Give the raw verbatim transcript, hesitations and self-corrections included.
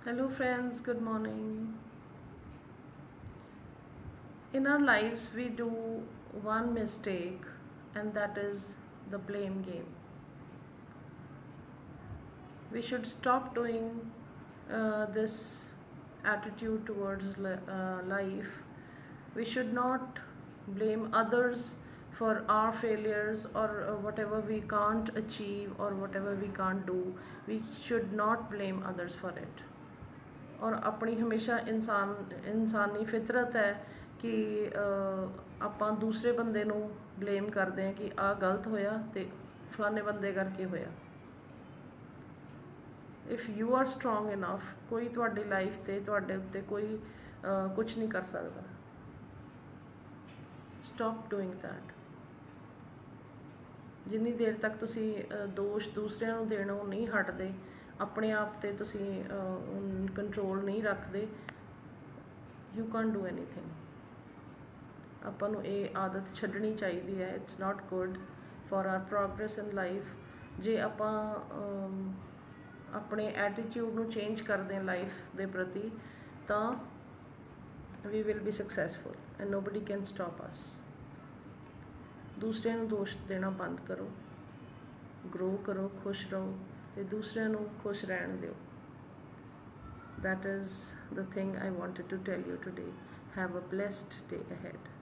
Hello, friends, good morning. In our lives, we do one mistake, and that is the blame game. We should stop doing uh, this attitude towards li- uh, life. We should not blame others for our failures or uh, whatever we can't achieve or whatever we can't do. We should not blame others for it. ਔਰ ਆਪਣੀ ਹਮੇਸ਼ਾ ਇਨਸਾਨ ਇਨਸਾਨੀ ਫਿਤਰਤ ਹੈ ਕਿ ਆਪਾਂ ਦੂਸਰੇ ਬੰਦੇ ਨੂੰ ਬਲੇਮ ਕਰਦੇ ਹਾਂ ਕਿ ਆਹ ਗਲਤ ਹੋਇਆ ਤੇ ਫਲਾਣੇ ਬੰਦੇ ਕਰਕੇ ਹੋਇਆ। If you are strong enough, ਕੋਈ ਤੁਹਾਡੀ ਲਾਈਫ ਤੇ ਤੁਹਾਡੇ ਉੱਤੇ ਕੋਈ ਕੁਝ ਨਹੀਂ ਕਰ ਸਕਦਾ। Stop doing that. ਜਿੰਨੀ ਦੇਰ ਤੱਕ ਤੁਸੀਂ ਦੋਸ਼ ਦੂਸਰਿਆਂ ਨੂੰ ਦੇਣੋਂ ਨਹੀਂ ਹਟਦੇ, ਆਪਣੇ ਆਪ ਤੇ ਤੁਸੀਂ ਕੰਟਰੋਲ ਨਹੀਂ ਰੱਖਦੇ, ਯੂ ਕੈਨ ਡੂ ਐਨੀਥਿੰਗ। ਆਪਾਂ ਨੂੰ ਇਹ ਆਦਤ ਛੱਡਣੀ ਚਾਹੀਦੀ ਹੈ। It's not good for our progress in life. ਜੇ ਆਪਾਂ ਆਪਣੇ ਐਟੀਟਿਊਡ ਨੂੰ ਚੇਂਜ ਕਰਦੇ ਹਾਂ ਲਾਈਫ ਦੇ ਪ੍ਰਤੀ, ਤਾਂ we will be successful and nobody can stop ਅਸ। ਦੂਸਰਿਆਂ ਨੂੰ ਦੋਸ਼ ਦੇਣਾ ਬੰਦ ਕਰੋ, ਗਰੋ ਕਰੋ, ਖੁਸ਼ ਰਹੋ ਤੇ ਦੂਸਰਿਆਂ ਨੂੰ ਖੁਸ਼ ਰਹਿਣ ਦਿਓ। That is the thing I wanted to tell you today. Have a blessed day ahead.